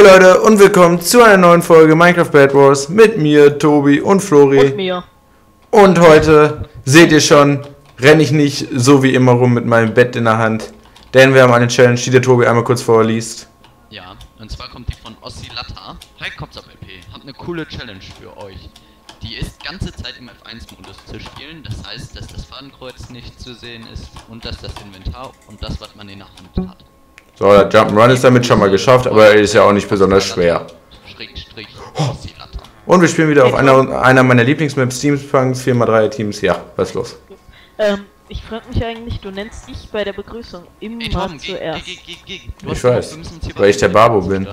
Leute und willkommen zu einer neuen Folge Minecraft Bed Wars mit mir, Tobi und Flori. Und mir. Und heute, seht ihr schon, renne ich nicht so wie immer rum mit meinem Bett in der Hand. Denn wir haben eine Challenge, die der Tobi einmal kurz vorliest. Ja, und zwar kommt die von Oscillata. Hi, kommt's auf LP. Hab eine coole Challenge für euch. Die ist ganze Zeit im F1-Modus zu spielen. Das heißt, dass das Fadenkreuz nicht zu sehen ist und dass das Inventar und das, was man in der Hand hat. So, der Jump'n'Run ist damit schon mal geschafft, aber er ist ja auch nicht besonders schwer. Schrägstrich Oscillata. Und wir spielen wieder auf einer meiner Lieblingsmaps, Steampunks, 4x3 Teams. Ja, was ist los? Ich frage mich eigentlich, du nennst dich bei der Begrüßung immer Ey, Tom, zuerst. geh. Ich weiß, weil ich der Babo bin.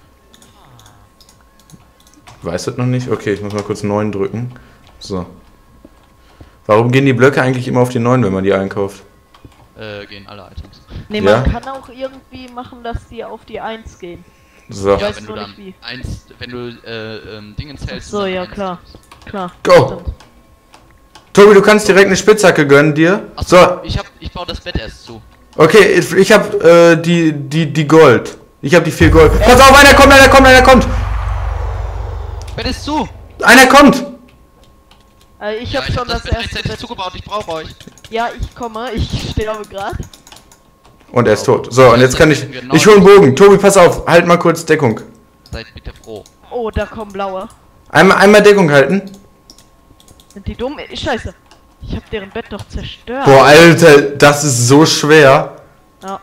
Weißt du das noch nicht? Okay, ich muss mal kurz 9 drücken. So. Warum gehen die Blöcke eigentlich immer auf die 9, wenn man die einkauft? Gehen alle Items. Ne, Ja? man kann auch irgendwie machen, dass die auf die 1 gehen. So. Ich weiß wenn nur du nicht dann wie. wenn du Dingen zählst. So, und dann ja eins klar. gibst. Klar. Go! Stimmt. Tobi, du kannst direkt eine Spitzhacke gönnen dir. Achso, So, ich baue das Bett erst zu. okay, ich hab die Gold. Ich hab die 4 Gold. Pass auf, einer kommt! Bett ist zu! Einer kommt! Ich Ja, hab ich schon hab das das Bett erste rechtzeitig Bett. zugebaut, ich brauche euch. Ja, ich komme, ich sterbe gerade. Und er ist tot. So, und jetzt kann ich... Ich hol einen Bogen. Tobi, pass auf. Halt mal kurz Deckung. Seid bitte froh. Oh, da kommen blaue. Einmal Deckung halten. Sind die dumm? Scheiße. Ich hab deren Bett doch zerstört. Boah, Alter, das ist so schwer. Ja.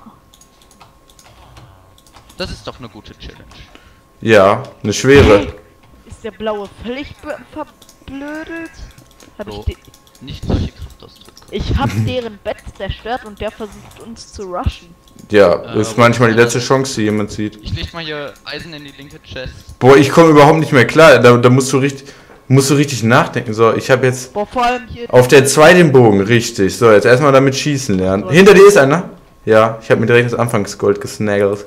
Das ist doch eine gute Challenge. Ja, eine schwere. Ist der blaue völlig verblödelt? Hab So. ich Nicht solche Kraftausdrücke. Ich hab deren Bett zerstört und der versucht uns zu rushen. Ja, ist manchmal die letzte Chance, die jemand sieht. Ich leg mal hier Eisen in die linke Chest. Boah, ich komme überhaupt nicht mehr klar. Da musst du richtig nachdenken. So, ich habe jetzt Boah, vor allem hier. auf der 2 den Bogen, richtig. So, jetzt erstmal damit schießen lernen. Hinter dir ist einer. Ja, ich habe mir direkt das Anfangsgold gesnaggelt.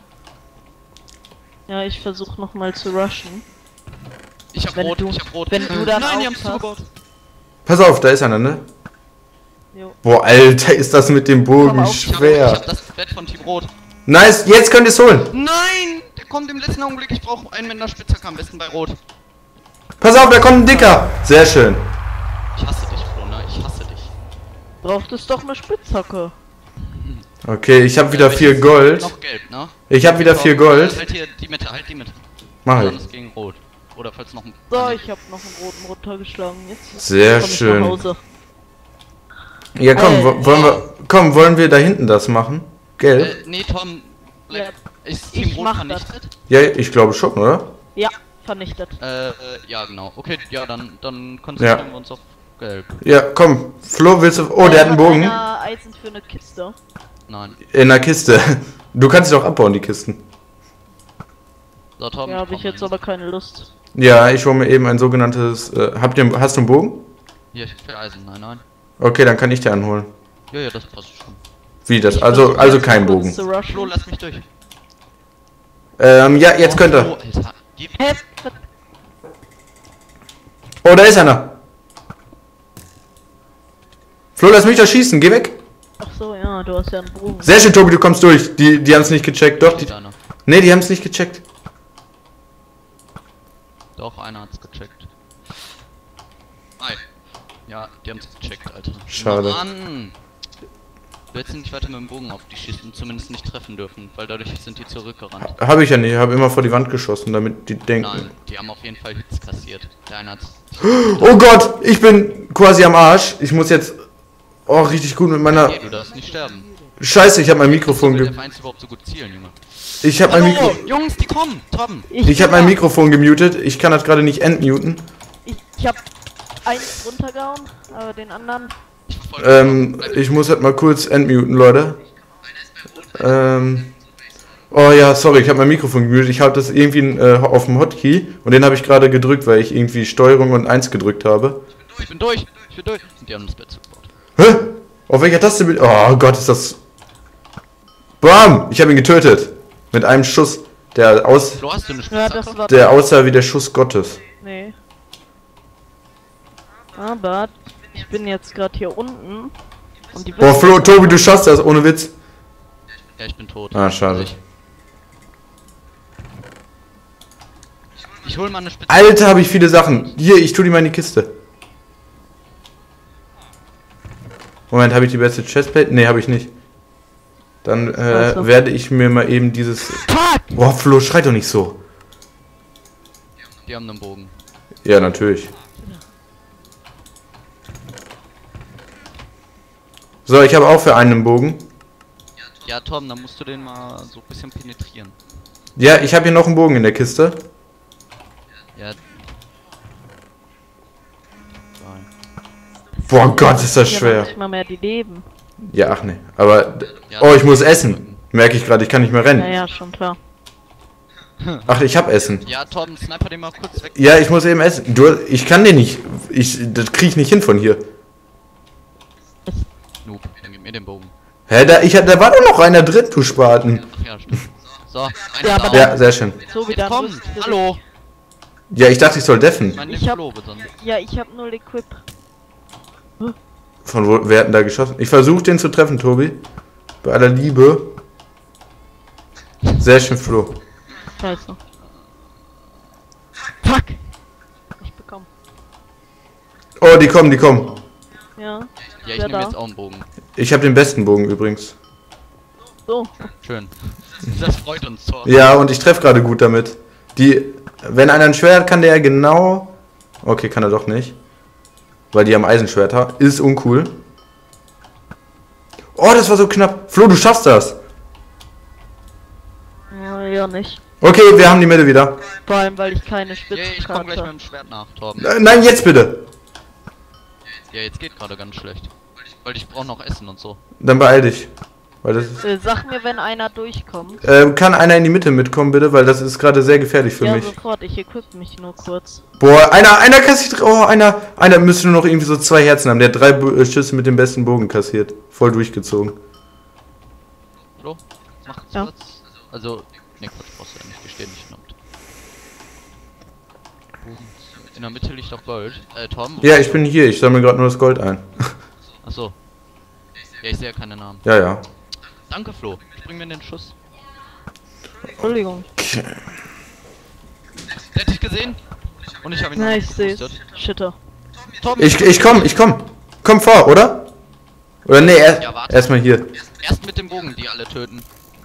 Ja, ich versuche nochmal zu rushen. Ich hab Wenn rot, du- ich hab rot. wenn du dann Nein, die haben's aufpasst. zugebaut. Pass auf, da ist einer, ne? Jo. Boah, Alter, ist das mit dem Bogen Komm auf, Ich schwer. hab das Bett von Team Rot. Nice, jetzt könnt ihr es holen. Nein! Der kommt im letzten Augenblick. Ich brauche einen mit einer Spitzhacke, am besten bei Rot. Pass auf, da kommt ein Dicker. Sehr schön. Ich hasse dich, Flo, ne? Ich hasse dich. Braucht es doch eine Spitzhacke. Okay, ich habe wieder 4 Gold. Noch gelb, ne? Ich habe wieder 4 Gold. Halt hier die Mitte, halt die Mitte. Mach Dann ich. ist gegen Rot. Oder falls noch ein... So, ich hab noch einen roten runtergeschlagen. Jetzt Sehr komm ich schön. nach Hause. Ja, komm, wollen wir da hinten das machen? Gelb? Nee, Tom. Ja, Ist ich Team Rot mach vernichtet? Ja, ich glaube schon, oder? ja, vernichtet. Ja, genau. Okay, ja, dann konzentrieren wir uns auf Gelb. Ja, komm. Flo, willst du... Oh, der hat einen Bogen. Eisen für eine Kiste. Nein. In der Kiste. Du kannst sie doch abbauen, die Kisten. So, Tom. Ja, habe ich komm jetzt rein. aber keine Lust. Ja, ich hole mir eben ein sogenanntes... hast du einen Bogen? Hier, ich will Eisen. Nein. Okay, dann kann ich dir einen holen. Ja, das passt schon. Wie das? Ich Also versuch jetzt kein kurz Bogen. zu rushen. Flo, lass mich durch. Ja, jetzt könnt Flo, ihr. Alter. Gib Hä? Oh, da ist einer. Flo, lass mich doch schießen. Geh weg. Ach so, ja, du hast ja einen Bogen. Sehr schön, Tobi, du kommst durch. Die haben es nicht gecheckt. Doch, die... einer. Nee, die haben es nicht gecheckt. Doch, einer hat's gecheckt. Hi. Ja, die haben's gecheckt, Alter. Schade. Mann! Du hättest nicht weiter mit dem Bogen auf die schießen, zumindest nicht treffen dürfen, weil dadurch sind die zurückgerannt. Habe ich ja nicht. Ich habe immer vor die Wand geschossen, damit die denken. Nein, die haben auf jeden Fall Hits kassiert. Der eine hat's. Oh Gott, ich bin quasi am Arsch. Ich muss jetzt... Oh, richtig gut mit meiner... Nee, du darfst nicht sterben. Scheiße, ich habe mein Mikrofon Will ge... der Feind überhaupt so gut zielen, Junge? Ich habe mein Mikro... Jungs, die kommen! Tom! Ich habe mein Mikrofon gemutet. Ich kann das gerade nicht entmuten. Ich hab eins runtergehauen, aber den anderen. Ich muss halt mal kurz entmuten, Leute. Oh ja, sorry, ich habe mein Mikrofon gemutet. Ich habe das irgendwie auf dem Hotkey und den habe ich gerade gedrückt, weil ich irgendwie Steuerung und 1 gedrückt habe. Ich bin durch! Und die haben das Bett zugebaut. Hä? Auf welcher Taste bin... Oh Gott, ist das... Bam! Ich habe ihn getötet. Mit einem Schuss. Der Flo, hast du eine Ja, Spitzhacke? das war. der aussah wie der Schuss Gottes. Nee. Aber ich bin jetzt gerade hier unten. Und die Boah, Flo, Tobi, du schaffst das, ohne Witz. Ja, ich bin tot. Ah, schade. Ich hol mal eine Spitze. Alter, habe ich viele Sachen. Hier, ich tue die mal in die Kiste. Moment, habe ich die beste Chestplate? Ne, habe ich nicht. Dann Also. werde ich mir mal eben dieses... Fuck! Boah, Flo, schrei doch nicht so. Die haben einen Bogen. Ja, natürlich. So, ich habe auch für einen Bogen. Ja, Tom, dann musst du den mal so ein bisschen penetrieren. Ja, ich habe hier noch einen Bogen in der Kiste. Ja. Boah Gott, ist das Ja, schwer. nicht mal mehr die leben. Ja, ach nee. Aber... Ja, Oh, ich muss essen. Merke ich gerade, ich kann nicht mehr rennen. Naja, schon klar. Ach, ich hab Essen. Ja, Tom, sniper den mal kurz weg. Ja, ich muss eben essen. Ich kann den nicht. Das krieg ich nicht hin von hier. Noob, dann gib mir den Bogen. Hä, da war doch noch einer drin, du Spaten. Ach ja, stimmt. So, einer Ja, aber down. Ja, sehr schön. So wie Jetzt dann komm, rüstet ihr hallo. Ja, ich dachte, ich soll deffen. Ich meine Ich den hab- Flo besonders. dich. Ja, ich hab null Equip. Von wo, wer hat denn da geschossen? Ich versuche den zu treffen, Tobi. Bei aller Liebe. Sehr schön, Flo. Scheiße. Fuck! Ich bekomme. Oh, die kommen, die kommen. Ja. Ja, ich Wer nehme da? jetzt auch einen Bogen. Ich habe den besten Bogen übrigens. So. Schön. Das freut uns, Tor. Ja, und ich treffe gerade gut damit. Wenn einer ein Schwert hat, kann der genau... Okay, kann er doch nicht. Weil die haben Eisenschwerter. Ist uncool. Oh, das war so knapp. Flo, du schaffst das. Ja, nicht. Okay, wir haben die Mitte wieder. Vor allem, weil ich keine Yeah, ich komm gleich Spitzenkarte. mit dem Schwert nach, Torben. Nein, jetzt bitte. Ja, jetzt geht gerade ganz schlecht. Weil ich brauche noch Essen und so. Dann beeil dich. Weil das ist, Sag mir, wenn einer durchkommt. kann einer in die Mitte mitkommen, bitte? Weil das ist gerade sehr gefährlich für Ja, mich. sofort. Ich equip mich nur kurz. Boah, einer kassiert... Oh, einer müsste nur noch irgendwie so 2 Herzen haben. Der hat 3 Schüsse mit dem besten Bogen kassiert. Voll durchgezogen. Flo, mach Ja. kurz. Also, ne, Quatsch, brauchst du ja nicht. Wir stehen nicht verdammt. In der Mitte liegt doch Gold. Tom? Ja, ich bin hier. Ich sammle gerade nur das Gold ein. Achso. Ja, ich sehe ja keine Namen. Ja, ja. Danke, Flo. Ich bring mir den Schuss. Entschuldigung. Der hat dich gesehen? Und ich habe ihn Na, noch ich nicht seh's. geboostet. Shitter. Tom, Ich komm. Komm vor, oder? Oder nee, Ja, warte. erstmal hier. erst mit dem Bogen, die alle töten.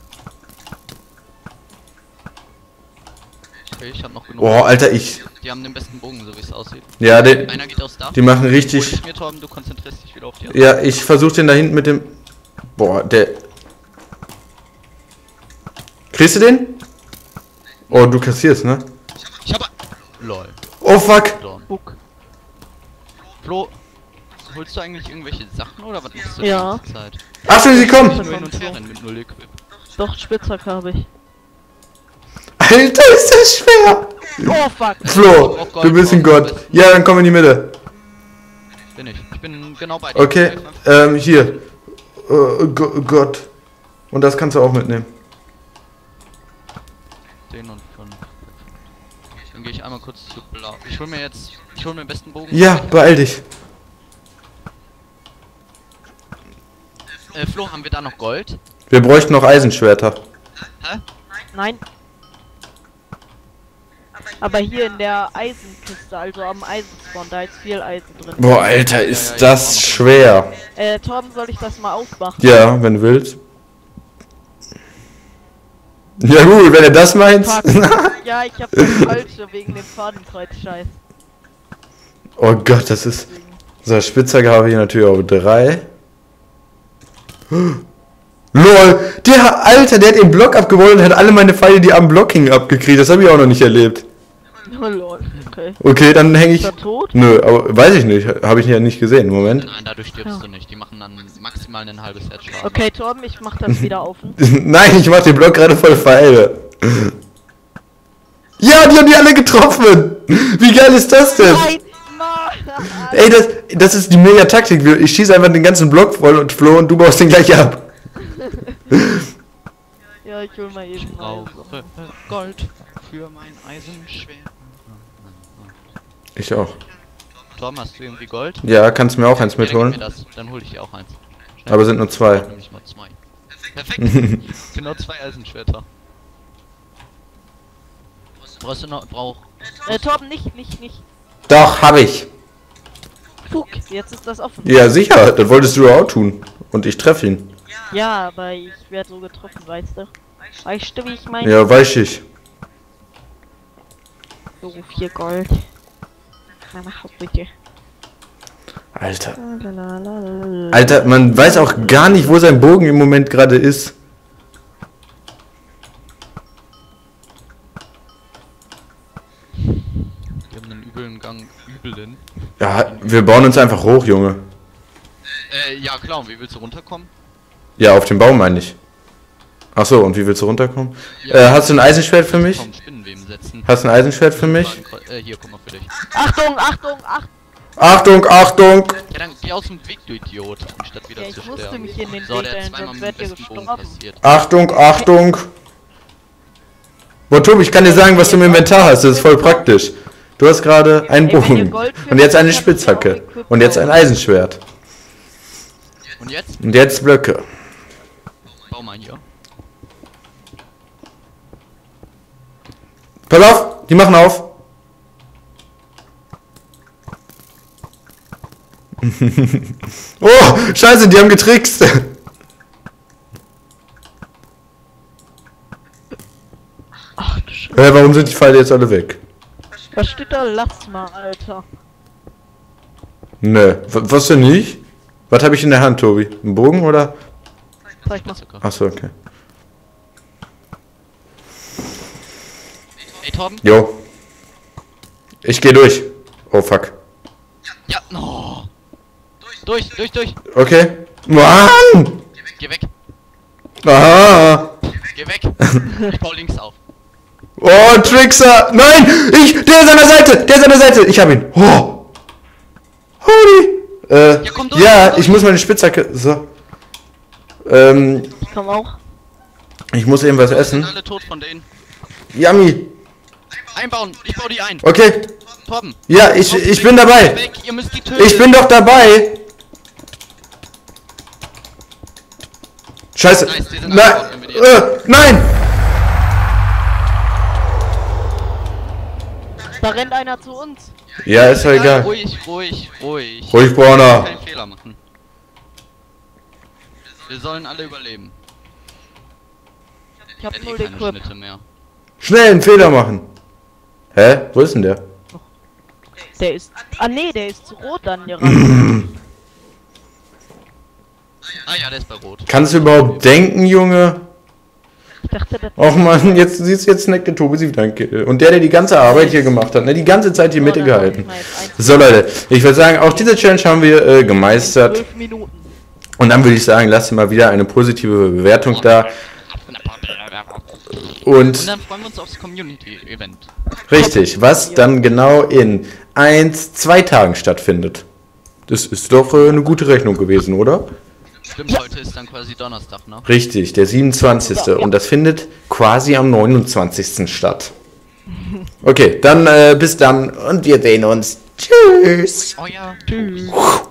Okay, ich hab noch genug. Oh, Alter, Die haben den besten Bogen, so wie es aussieht. Ja, Einer geht aufs Dach. die machen Hol richtig... dich mir, Torben, du konzentrierst dich wieder auf die. Ja, ich versuche den da hinten mit dem... Boah, der... Kriegst du den? Oh, du kassierst, ne? Ich habe. Lol. Oh, fuck. Dorn. Buck. Flo, holst du eigentlich irgendwelche Sachen oder was machst du Ja. die ganze Zeit? Achtung, sie kommen! Nur hin und her rennen mit null Equip. Doch, Spitzhack habe ich. Alter, ist das schwer! Oh, fuck. Flo, Ich brauch Gold, du bist ein Torben, Gott. am besten. Ja, dann komm in die Mitte. Bin ich. Ich bin genau bei dir. Okay, hier. Gott. Und das kannst du auch mitnehmen. 10 und 5. Dann gehe ich einmal kurz zu blau. Ich hol mir den besten Bogen. Ja, beeil dich. Flo, haben wir da noch Gold? Wir bräuchten noch Eisenschwerter. Hä? Nein. Aber hier in der Eisenkiste, also am Eisenspawn, da ist viel Eisen drin. Boah, Alter, ist Ja, ich das auch noch. schwer. Torben, soll ich das mal aufmachen? Ja, wenn du willst. Ja gut, wenn du das meinst. Fuck. Ja, ich hab das falsche wegen dem Fadenkreuz-Scheiß. Oh Gott, das ist... So, Spitzhacke habe ich natürlich auch 3. LOL, Alter, der hat den Block abgeworfen und hat alle meine Pfeile, die am Block hingen, abgekriegt. Das habe ich auch noch nicht erlebt. Oh lol, okay. Okay, dann hänge Ist ich... er tot? Nö, aber weiß ich nicht. Habe ich ja nicht gesehen. Moment. Nein, dadurch stirbst Ja. du nicht. Die machen dann maximal ein halbes Herz Schaden. Okay, Torben, ich mach das wieder auf. Nein, ich mach den Block gerade voll Pfeile. Ja, die haben die alle getroffen. Wie geil ist das denn? Nein, Mann! Ey, das ist die Mega-Taktik. Ich schieße einfach den ganzen Block voll und Flo und du baust den gleich ab. Ja, ich hol mal eben mal. Brauche Gold für mein Eisenschwert. Ich auch. Tom, hast du irgendwie Gold? Ja, kannst mir auch eins Ja, dann gib mitholen. mir das. Dann hol ich dir auch eins. Schnell. Aber sind nur 2. Nämlich mal 2. Perfekt. Genau 2 Eisenschwerter. Brauchst du noch, Torben, nicht. Doch, hab ich. Guck, jetzt ist das offen. Ja, sicher. Das wolltest du auch tun. Und ich treffe ihn. Ja, aber ich werde so getroffen, weißt du. Weißt du, wie ich meine? Ja, weiß ich. So 4 Gold. Mach bitte. Alter. Alter, man weiß auch gar nicht, wo sein Bogen im Moment gerade ist. Wir haben einen üblen. Ja, wir bauen uns einfach hoch, Junge. Ja klar, und wie willst du runterkommen? Ja, auf den Baum meine ich. Ach so, und wie willst du runterkommen? Ja, Hast du ein Eisenschwert für mich? Spinnenweben setzen. Hast du ein Eisenschwert für mich? Hier, guck mal für dich. Achtung! Achtung! Ja, dann geh aus dem Weg, du Idiot, anstatt wieder Ja, ich zu musste sterben. mich in den So, Weg der hat stellen, zweimal sonst mit dem werdet ihr besten Bogen gestorben. passiert. Achtung! Boah, Tobi, ich kann dir sagen, was du im Inventar hast. Das ist voll praktisch. Du hast gerade einen Ey, wenn ihr Bogen. Gold Und jetzt eine findet, kannst du Spitzhacke. auch equippen. Und jetzt ein Eisenschwert. Und jetzt? Und jetzt Blöcke. Bau mal hier. Pass auf, die machen auf. Oh, scheiße, die haben getrickst. Ach du Scheiße. Warum sind die Pfeile jetzt alle weg? Was steht da? Lass mal, Alter. Ne, was denn nicht? Was habe ich in der Hand, Tobi? Ein Bogen oder? Zeig mal. Achso, okay. Ey, Torben? Jo. Ich gehe durch. Oh, fuck. Ja, no. Durch. Okay. Mann! Geh weg. Aha! Geh weg. Ich bau links auf. Oh, Trickser! Nein! Der ist an der Seite! Ich hab ihn! Oh! Holy! Ja, komm durch, ja, komm durch. ich muss meine Spitzhacke. So. Ich komm auch. Ich muss eben was Sind essen. alle tot von denen. Yummy! Einbauen. Ich bau die ein. Okay. Torben. Ja, ich bin dabei. Weg. Ihr müsst die töten. Ich bin doch dabei! Scheiße! Nice, die sind Nein! alle tot, wenn wir die Nein! Da rennt einer zu uns. Ja, ist ja egal. Ruhig. Ruhig, Borna. Keinen Fehler machen. Wir sollen alle überleben. Ich hab Hätte 0 keine Equip. Schnitte mehr. Schnell einen Fehler machen. Hä? Wo ist denn der? Der ist. Ah nee, der ist zu rot dann gerannt. Ah ja, der ist bei Rot. Kannst du überhaupt denken, Junge? Ich dachte, das Och man, jetzt siehst du, jetzt snackt der Tobi sie wieder. Und der die ganze Arbeit hier gemacht hat, ne? Die ganze Zeit hier Mitte gehalten. So Leute, ich würde sagen, auch diese Challenge haben wir gemeistert. 12 Minuten. Und dann würde ich sagen, lasst mal wieder eine positive Bewertung da. Und Und dann freuen wir uns aufs Community-Event. richtig, was dann genau in 2 Tagen stattfindet. Das ist doch eine gute Rechnung gewesen, oder? Stimmt, heute ist dann quasi Donnerstag, ne? Richtig, der 27. Und das findet quasi am 29. statt. Okay, dann bis dann und wir sehen uns. Tschüss. Oh ja. Tschüss.